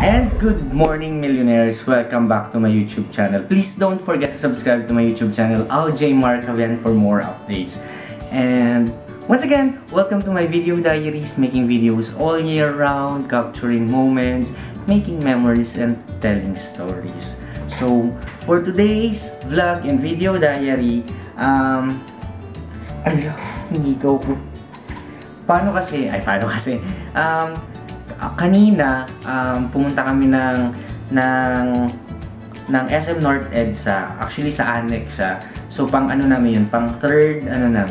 And good morning, millionaires! Welcome back to my YouTube channel. Please don't forget to subscribe to my YouTube channel, J Mark Javian, for more updates. And once again, welcome to my video diaries, making videos all year round, capturing moments, making memories, and telling stories. So, for today's vlog and video diary, hinigaw ko. Paano kasi? Kanina, pumunta kami ng SM North EDSA. Actually, sa Annex siya. So, pang ano namin yun, pang third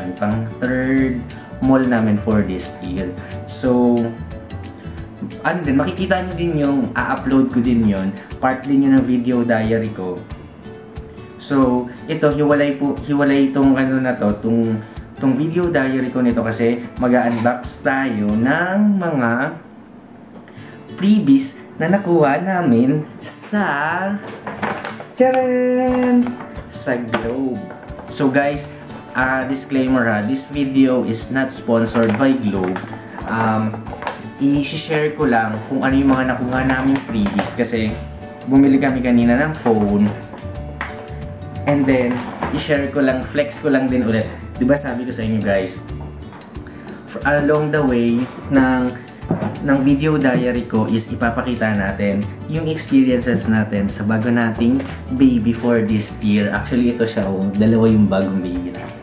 mall namin for this year. So, ano din, makikita nyo din yung, upload ko din yun. Part din yun ng video diary ko. So, ito, hiwalay itong ano na to, itong video diary ko nito kasi mag-unbox tayo ng mga freebies na nakuha namin sa sa Globe. So guys, disclaimer this video is not sponsored by Globe. I-share ko lang kung ano yung mga nakuha namin freebies kasi bumili kami kanina ng phone. And then, i-share ko lang, flex ko lang din ulit. Diba sabi ko sa inyo guys, along the way ng video diary ko is ipapakita natin yung experiences natin sa bago nating baby for this year. Actually, ito siya, dalawa yung bagong baby natin.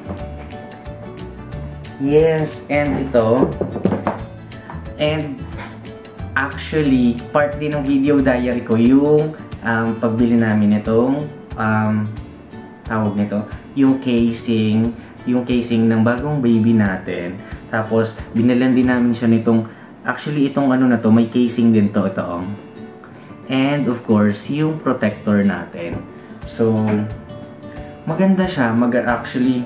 Yes, and ito. And actually, part din ng video diary ko yung pagbili namin itong tawag nito, yung casing ng bagong baby natin. Tapos, binilan din namin siya nitong, actually, itong ano na to, may casing din to, ito. And, of course, yung protector natin. So, maganda siya. Actually,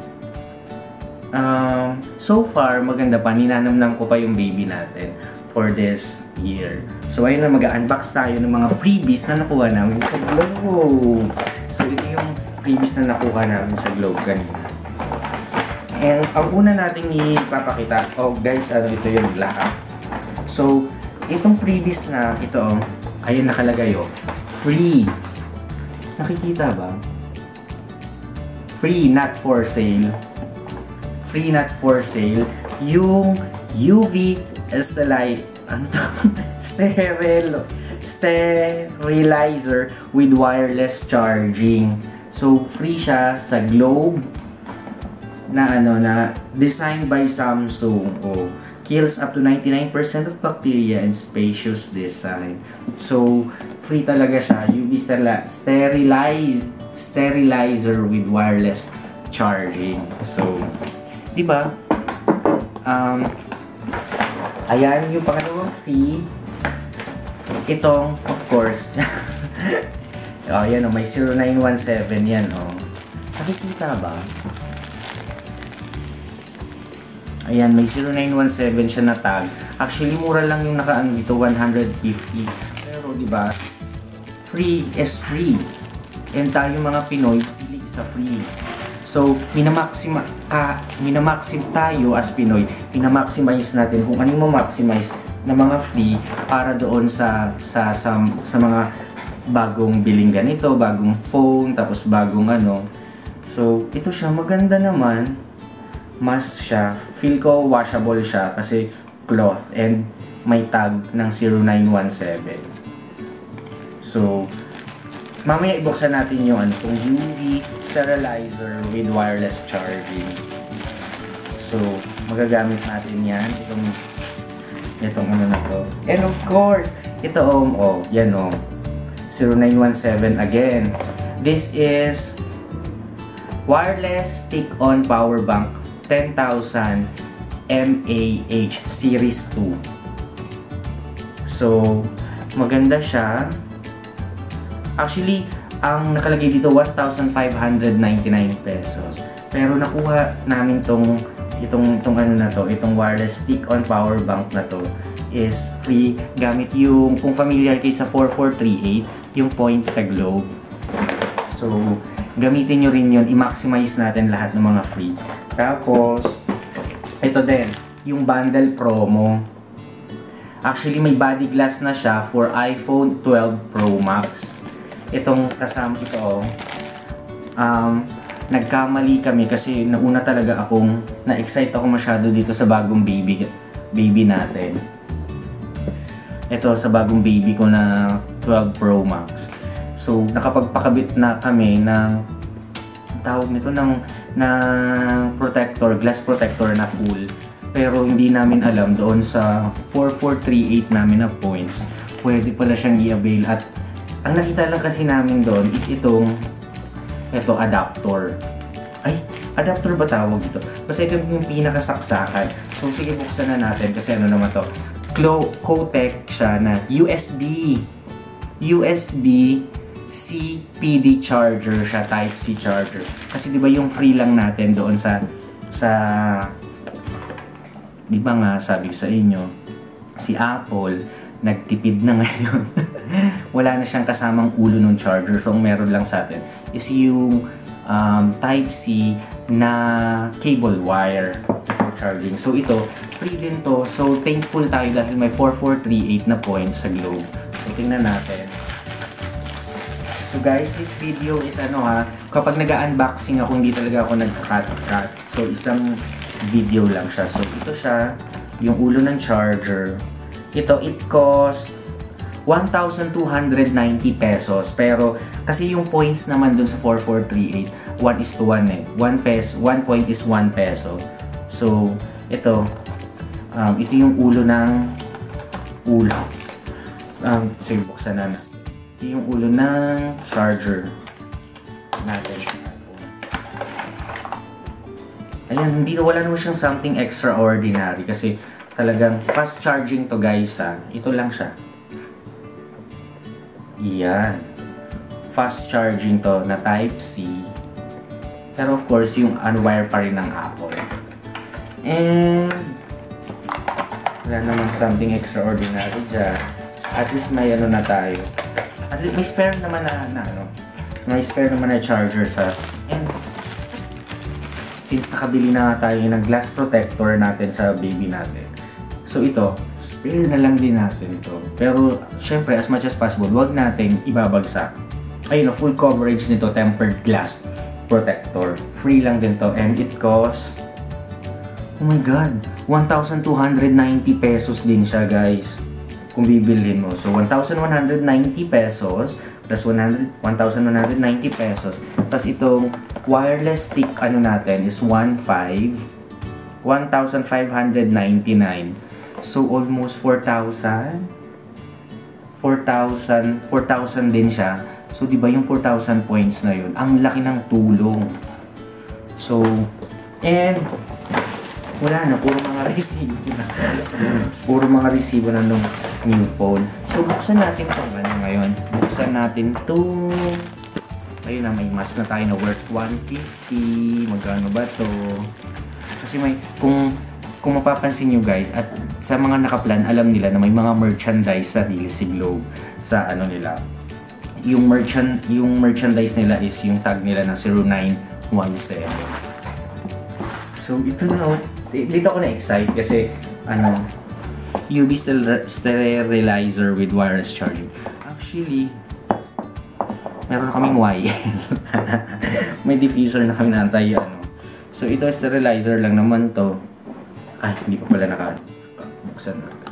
so far, maganda pa. Ninanamnam ko pa yung baby natin for this year. So, ayun na, mag-unbox tayo ng mga freebies na nakuha namin sa Globe. So, ito yung freebies na nakuha namin sa Globe kanina. And ang una nating ipapakita, guys, ito yung lahat. So, itong freebies na ito, ayun nakalagay, free. Nakikita ba? Free, not for sale. Free, not for sale. Yung UV sterilizer with wireless charging. So, free siya sa Globe na designed by Samsung. Kills up to 99% of bacteria and spacious design. So, free talaga siya. UV sterilizer with wireless charging. So, di ba? Ayan yung pangalawang free. Itong, of course, yan may 0917 yan, Nakikita ba? Ayan, may 0917 siya na tag. Actually, mura lang yung nakaano dito, 150. Pero, di ba, free is free. And tayo mga Pinoy, pili sa free. So, minamaximize tayo as Pinoy. Minamaximize natin kung ano yung ma-maximize na mga free para doon sa mga bagong biling ganito, bagong phone, tapos bagong ano. So, ito siya, maganda naman. Mas siya, feel ko washable siya kasi cloth and may tag ng 0917. So, mamaya ibuksan natin yung itong UV sterilizer with wireless charging. So, magagamit natin yan, itong ano na to. And of course, ito yan 0917 again. This is wireless stick-on power bank 10,000 mAh Series 2. So, maganda siya. Actually, ang nakalagay dito 1,599 pesos. Pero nakuha namin itong ano na to, itong wireless stick-on power bank na to is free gamit yung, kung familiar kayo sa 4438, yung points sa Globe. So, gamitin nyo rin yun, i-maximize natin lahat ng mga free. Tapos, ito din, yung bundle promo. Actually, may body glass na siya for iPhone 12 Pro Max. Itong kasama ito, nagkamali kami kasi nauna talaga akong na-excite ako masyado dito sa bagong baby natin. Ito sa bagong baby ko na 12 Pro Max. So, nakapagpakabit na kami ng tawag nito ng protector, glass protector na full. Pero hindi namin alam doon sa 4438 namin na points, pwede pala siyang i-avail. At ang nakita lang kasi namin doon is itong adapter. Ay, adapter ba tawag ito? Basta ito yung pinakasaksakan. So, sige, buksan na natin kasi ano naman to. Cotec siya na USB-C PD charger siya, Type-C charger. Kasi di ba yung free lang natin doon sa di ba nga sabi sa inyo, si Apple nagtipid na ngayon. Wala na siyang kasamang ulo ng charger. So, ang meron lang sa atin is yung Type-C na cable wire charging. So, ito, free din to. So, thankful tayo dahil may 4438 na points sa Globe. So, tingnan natin. So, guys, this video is kapag nag-unboxing ako, hindi talaga ako nagka-cut. So, isang video lang siya. So, ito siya, yung ulo ng charger. Ito, it cost 1,290 pesos. Pero, kasi yung points naman dun sa 4438, 1:1 eh. 1 point is 1 peso. So, ito yung ulo ng so, buksan na. Ito yung ulo ng charger natin. Ayan, wala naman siyang something extraordinary kasi talagang fast charging to, guys, ha. Ito lang siya. Yan. Fast charging to na Type-C. Pero of course, yung unwire pa rin ng Apple. And wala naman something extraordinary dyan. At least may na tayo. At least may spare naman may spare naman na charger sa. And since nakabili na tayo ng glass protector natin sa baby natin, so ito, spare na lang din natin ito. Pero syempre, as much as possible, wag natin ibabagsak. Ayun, full coverage nito, tempered glass protector. Free lang din to, and it costs, oh my god, 1,290 pesos din siya, guys, kung bibilhin mo. So 1,190 pesos plus 1,190 pesos. Tapos itong wireless stick natin is 1,599. So almost 4,000 din siya. So di ba yung 4,000 points na yun, ang laki ng tulong. So, and wala na, puro mga resibo na. Puro mga resibo na nung new phone. So, buksan natin ito ngayon. Buksan natin ito. Ayun na, may mask na tayo na worth 150. Magkano ba to? Kasi may, kung mapapansin nyo, guys, at sa mga nakaplan, alam nila na may mga merchandise sa si Globe sa nila. Yung merchandise nila is yung tag nila na 0917. So, ito na, dito ako na-excite kasi UV sterilizer with wireless charging. Actually, meron na kaming YL. May diffuser na kami naantay. So, ito sterilizer lang naman to. Ay, hindi pa pala buksan natin.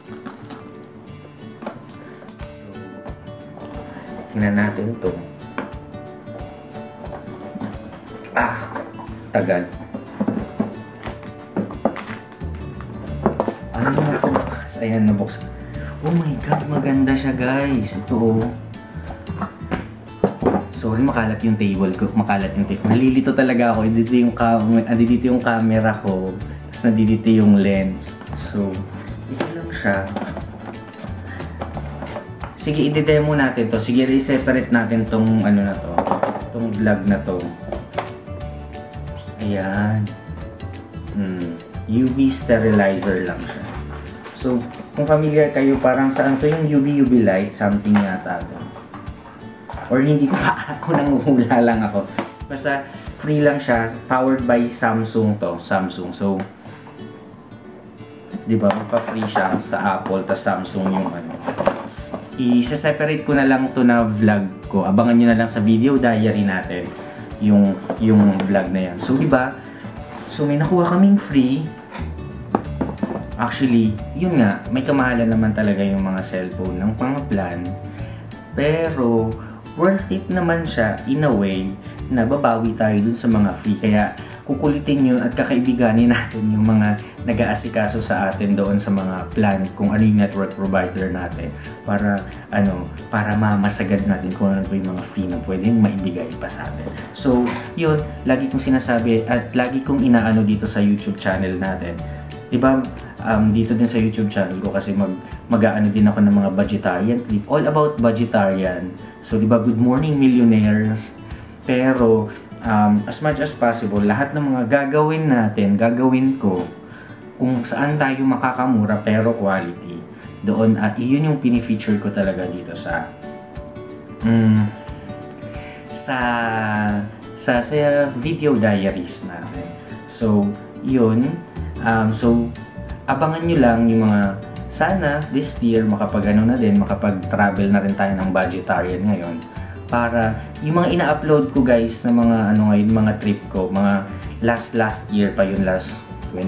So, tingnan natin to. Tagal. Ayan, nabuksan. Oh my god, maganda siya, guys. Ito, sorry, makalat yung table ko. Nalilito talaga ako. Dito yung camera ko. Tapos nandito yung lens. So, ito lang siya. Sige, i-demo natin to. Sige, i-separate natin tong tong vlog na to. Ayan. UV sterilizer lang siya. So, kung familiar kayo, parang saan to yung UV light, something yata to. Or hindi ko pa, ako nanguhula lang ako. Basta, free lang siya. Powered by Samsung to. Samsung. So, di ba, magpa-free siya sa Apple, tas Samsung yung ano. I-separate ko na lang to na vlog ko. Abangan nyo na lang sa video diary natin yung vlog na yan. So, di ba? So, may nakuha kaming free. Actually, yun nga, may kamahalan naman talaga yung mga cellphone ng mga plan. Pero, worth it naman siya in a way na babawi tayo dun sa mga free. Kaya, kukulitin nyo at kakaibiganin natin yung mga nag-aasikaso sa atin doon sa mga plan kung ano yung network provider natin para mamasagad natin kung ano yung mga free na pwedeng maibigay pa sa atin. So, yun, lagi kong sinasabi at lagi kong inaano dito sa YouTube channel natin. Diba, dito din sa YouTube channel ko kasi mag-aano din ako ng mga budgetarian clip. All about budgetarian. So, diba, good morning millionaires. Pero, as much as possible, lahat ng mga gagawin ko kung saan tayo makakamura pero quality. Doon, yun yung pinifeature ko talaga dito sa video diaries natin. So, yun. So, abangan nyo lang yung mga, sana this year makapag-travel na rin tayo ng budgetarian ngayon. Para yung mga ina-upload ko guys na mga mga trip ko, mga last year pa yun, last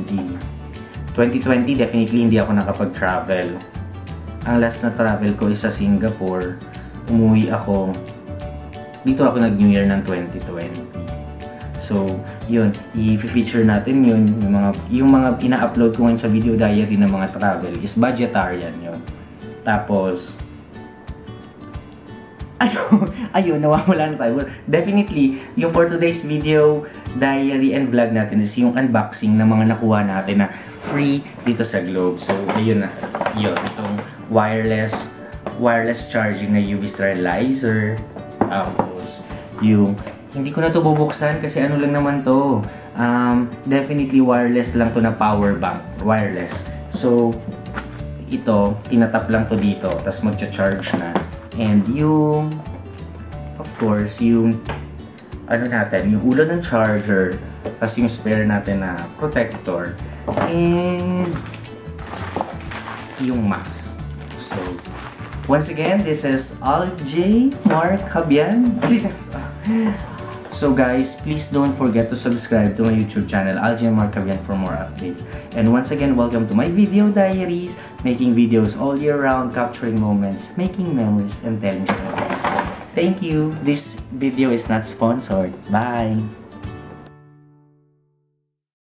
2020 definitely hindi ako nakapag-travel. Ang last na travel ko is sa Singapore. Umuwi ako, dito ako nag-New Year ng 2020. So, yun, i-feature natin yun, yung mga ina-upload ko ngayon sa video diary ng mga travel is budgetarian yun. Tapos, ayun, nawawala na tayo. Definitely, yung for today's video diary and vlog natin is yung unboxing ng mga nakuha natin na free dito sa Globe. So, ayun na. Yun, itong wireless charging na UV sterilizer. Tapos, yung hindi ko na to bubuksan kasi ano lang naman to. Definitely wireless lang to na power bank. Wireless. So, ito, tinatap lang to dito. Tapos magcha-charge na. And yung, of course, yung yung ulo ng charger, tapos yung spare natin na protector, and yung mask. So, once again, this is Alj Mark Cabian. So guys, please don't forget to subscribe to my YouTube channel, Alj Mark Cabian, for more updates. And once again, welcome to my video diaries, making videos all year round, capturing moments, making memories, and telling stories. Thank you. This video is not sponsored. Bye.